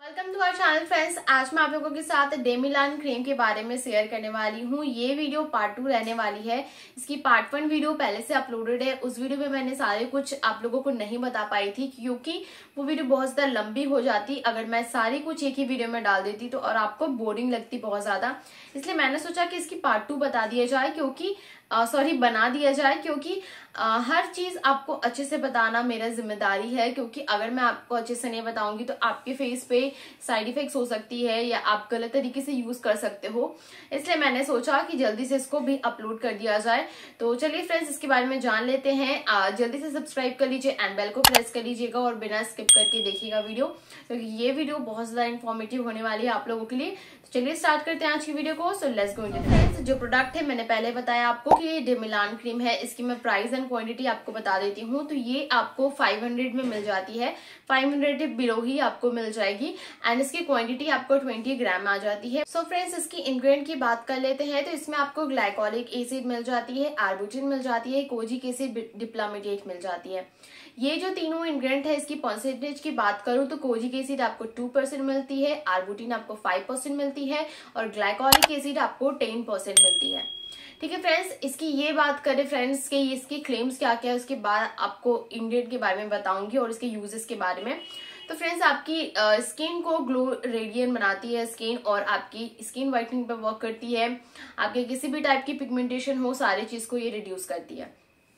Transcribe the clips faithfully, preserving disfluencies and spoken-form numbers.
Welcome to our channel friends. आज मैं आप लोगों के साथ डेमिलान क्रीम के बारे में शेयर करने वाली हूँ। ये वीडियो पार्ट टू रहने वाली है। इसकी पार्ट वन वीडियो पहले से अपलोडेड है। उस वीडियो में मैंने सारे कुछ आप लोगों को नहीं बता पाई थी क्योंकि वो वीडियो बहुत ज्यादा लंबी हो जाती अगर मैं सारी कुछ एक ही वीडियो में डाल देती तो, और आपको बोरिंग लगती बहुत ज्यादा। इसलिए मैंने सोचा कि इसकी पार्ट टू बता दिया जाए क्योंकि सॉरी uh, बना दिया जाए क्योंकि uh, हर चीज आपको अच्छे से बताना मेरा जिम्मेदारी है। क्योंकि अगर मैं आपको अच्छे से नहीं बताऊंगी तो आपके फेस पे साइड इफेक्ट्स हो सकती है या आप गलत तरीके से यूज कर सकते हो। इसलिए मैंने सोचा कि जल्दी से इसको भी अपलोड कर दिया जाए। तो चलिए फ्रेंड्स, इसके बारे में जान लेते हैं। uh, जल्दी से सब्सक्राइब कर लीजिए एंड बेल को प्रेस कर लीजिएगा और बिना स्किप करके देखिएगा वीडियो, क्योंकि तो ये वीडियो बहुत ज्यादा इन्फॉर्मेटिव होने वाली है आप लोगों के लिए। तो चलिए स्टार्ट करते हैं आज की वीडियो को। So let's go into friends, जो प्रोडक्ट है मैंने पहले बताया आपको कि ये डेमिलान क्रीम है। इसकी मैं प्राइस एंड क्वांटिटी आपको बता देती हूँ। तो ये आपको पाँच सौ में मिल जाती है, पाँच सौ बिलो ही आपको मिल जाएगी एंड इसकी क्वांटिटी आपको बीस ग्राम आ जाती है। सो so फ्रेंड्स, इसकी इंग्रेडिएंट की बात कर लेते हैं। तो इसमें आपको ग्लाइकोलिक एसिड मिल जाती है, आर्बुटिन मिल जाती है, कोजिक एसिड डिप्लोमेटेट मिल जाती है। ये जो तीनों इंग्रेडिएंट है इसकी परसेंटेज की बात करूं तो कोजिक एसिड आपको टू परसेंट मिलती है, आर्बुटिन आपको फाइव परसेंट मिलती है और ग्लाइकोलिक एसिड आपको टेन परसेंट मिलती है। ठीक है फ्रेंड्स, इसकी ये बात करें फ्रेंड्स के इसके क्लेम्स क्या क्या है, उसके बाद आपको इंग्रेडिएंट के बारे में बताऊंगी और इसके यूजेस के बारे में। तो फ्रेंड्स, आपकी स्किन को ग्लो रेडियंट बनाती है स्किन, और आपकी स्किन व्हाइटनिंग पर वर्क करती है। आपके किसी भी टाइप की पिगमेंटेशन हो, सारी चीज को ये रिड्यूस करती है।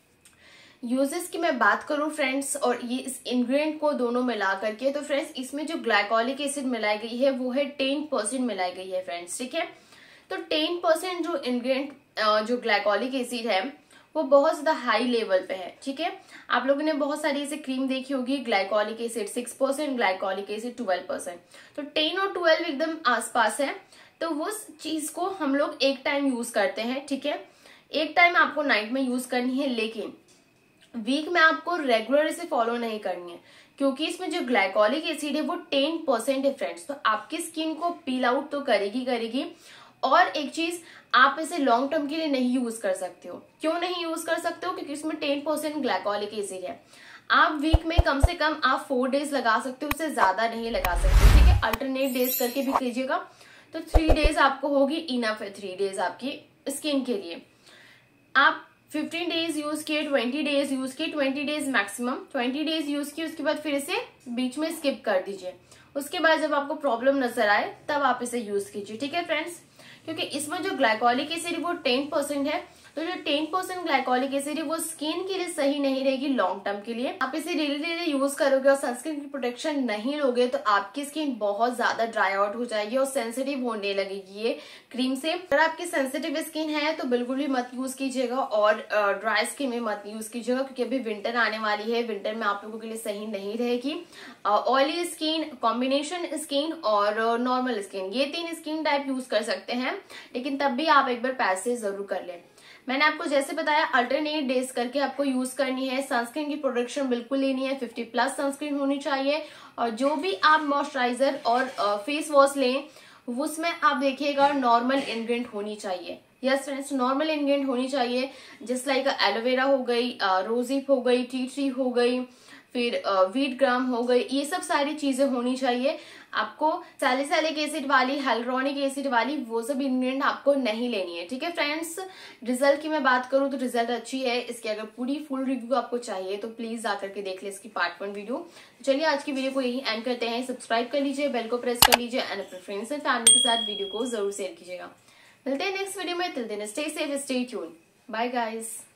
यूजेस की मैं बात करूं फ्रेंड्स, और ये इस इंग्रेडिएंट को दोनों मिला करके, तो फ्रेंड्स इसमें जो ग्लाइकोलिक एसिड मिलाई गई है वो है टेन परसेंट मिलाई गई है फ्रेंड्स। ठीक है, तो टेन परसेंट जो इंग्रेडिएंट जो ग्लाइकोलिक एसिड है वो बहुत ज्यादा हाई लेवल पे है। ठीक है, आप लोगों ने बहुत सारी ऐसे क्रीम देखी होगी, glycolic acid six percent, glycolic acid twelve percent, तो टेन और ट्वेल्व एकदम आसपास है। तो वो चीज को हम लोग एक टाइम यूज करते हैं। ठीक है, एक टाइम आपको नाइट में यूज करनी है, लेकिन वीक में आपको रेगुलर इसे फॉलो नहीं करनी है क्योंकि इसमें जो ग्लाइकोलिक एसिड है वो टेन परसेंट है फ्रेंड्स। तो आपकी स्किन को पील आउट तो करेगी करेगी और एक चीज, आप इसे लॉन्ग टर्म के लिए नहीं यूज कर सकते हो। क्यों नहीं यूज कर सकते हो? क्योंकि इसमें टेन परसेंट ग्लाइकोलिक एसिड है। आप वीक में कम से कम आप फोर डेज लगा सकते हो, उससे ज्यादा नहीं लगा सकते। ठीक है, अल्टरनेट डेज करके भी कीजिएगा तो थ्री डेज आपको होगी इनफ है, थ्री डेज आपकी स्किन के लिए। आप फिफ्टीन डेज यूज किए, ट्वेंटी डेज यूज किए, twenty days maximum twenty days use किए, उसके बाद फिर इसे बीच में स्किप कर दीजिए। उसके बाद जब आपको प्रॉब्लम नजर आए तब आप इसे यूज कीजिए। ठीक है फ्रेंड्स, क्योंकि इसमें जो ग्लाइकोलिक एसिड वो टेन परसेंट है, तो जो टेन परसेंट ग्लाइकोलिक एसिड है वो स्किन के लिए सही नहीं रहेगी लॉन्ग टर्म के लिए। आप इसे डेली डेली यूज करोगे और सनस्क्रीन की प्रोटेक्शन नहीं लोगे तो आपकी स्किन बहुत ज्यादा ड्राई आउट हो जाएगी और सेंसिटिव होने लगेगी ये क्रीम से। अगर आपकी सेंसिटिव स्किन है तो बिल्कुल भी मत यूज कीजिएगा और ड्राई स्किन में मत यूज कीजिएगा क्योंकि अभी विंटर आने वाली है। विंटर में आप लोगों के लिए सही नहीं रहेगी। ऑयली स्किन, कॉम्बिनेशन स्किन और नॉर्मल स्किन, ये तीन स्किन टाइप यूज कर सकते हैं, लेकिन तब भी आप एक बार पैसे जरूर कर लें। मैंने आपको जैसे बताया अल्टरनेट डेज करके आपको यूज करनी है। सनस्क्रीन की प्रोडक्शन बिल्कुल लेनी है, फिफ्टी प्लस सनस्क्रीन होनी चाहिए। और जो भी आप मॉइस्चराइजर और फेस वॉश लें उसमें आप देखिएगा नॉर्मल इंग्रेडिएंट होनी चाहिए। यस फ्रेंड्स, नॉर्मल इंग्रेडिएंट होनी चाहिए, जस्ट लाइक एलोवेरा हो गई, रोजिप हो गई, टी ट्री हो गई, फिर वीट ग्राम हो गई, ये सब सारी चीजें होनी चाहिए। आपको सैलिसिलिक एसिड वाली, हाइलुरोनिक एसिड वाली वो सब इंग्रेडिएंट आपको नहीं लेनी है। ठीक है फ्रेंड्स, रिजल्ट की मैं बात करूं तो रिजल्ट अच्छी है। इसकी अगर पूरी फुल रिव्यू आपको चाहिए तो प्लीज जाकर के देख ले इसकी पार्ट वन वीडियो। तो चलिए आज की वीडियो को यही एंड करते हैं। सब्सक्राइब कर लीजिए, बेल को प्रेस कर लीजिए एंड अपने फ्रेंड्स एंड फैमिली के साथ वीडियो को जरूर शेयर कीजिएगा। मिलते हैं नेक्स्ट वीडियो में। Till then stay safe, stay tuned, bye guys.